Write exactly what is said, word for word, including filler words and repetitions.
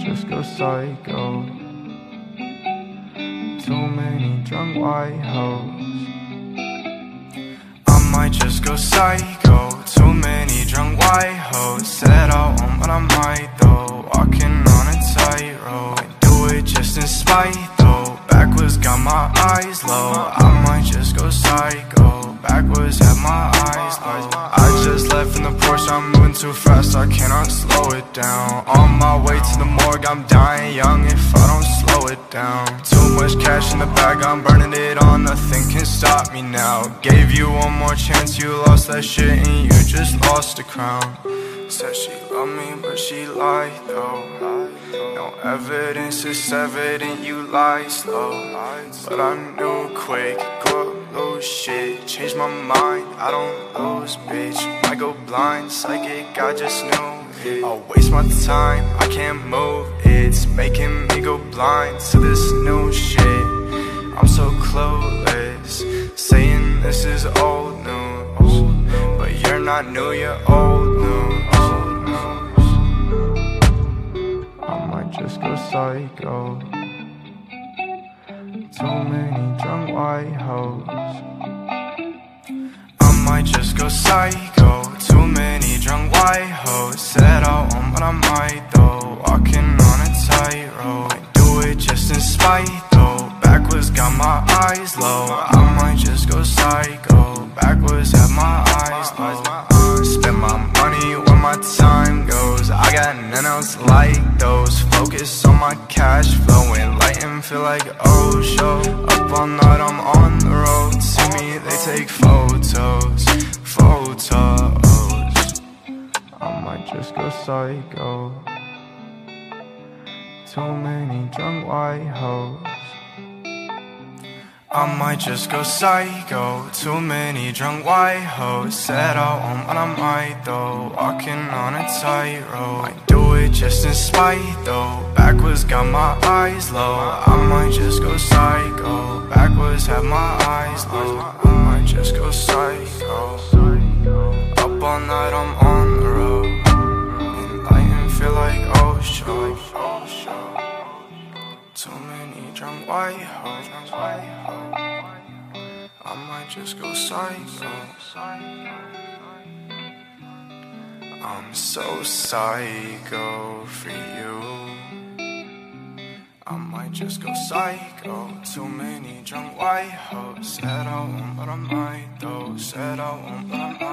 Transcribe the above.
just go psycho. Too many drunk white hoes. I might just go psycho. Too many drunk white hoes. Said I won't, but I might though. Walking on a tightrope. I do it just in spite though. Backwards got my eyes low. I might just go psycho. Backwards have my eyes low. I just left in the Porsche, I'm moving too fast, I cannot slow it down. On my way to the morgue, I'm dying young if I don't slow it down. Too much cash in the bag, I'm burning it all, nothing can stop me now. Gave you one more chance, you lost that shit and you just lost the crown. Said she loved me, but she lied though. No evidence, it's evident you lied slow. But I knew quick, go up, lose shit. Changed my mind, I don't lose, bitch. Might go blind, psychic, I just knew it. I'll waste my time, I can't move. It's making me go blind to this new shit. I'm so clueless, saying this is old news. But you're not new, you're old news. I might just go psycho. Too many drunk white hoes. I might just go psycho. Too many drunk white hoes. Said I won't, but I might though. Walking on a tightrope. I do it just in spite though. Backwards got my eyes low. I might just go psycho. Backwards have my eyes low. Spend my money where my time goes. I got none else like those. Focus on my cash flow. Enlightened, feel like oh show. Up all night, I'm on the road. See me, they take photos. Photos. I might just go psycho. Too many drunk white hoes. I might just go psycho. Too many drunk white hoes. Said I won't, but I might though. Walking on a tightrope. I do it just in spite though. Backwards got my eyes low. I might just go psycho. Backwards have my eyes low. I might just go psycho. Up all night, I'm on the road. Enlightened, feel like oh show. Too many drunk white hoes. I might just go psycho. I'm so psycho for you. I might just go psycho. Too many drunk white hoes. Said I won't, but I might though. Said I won't, but I might.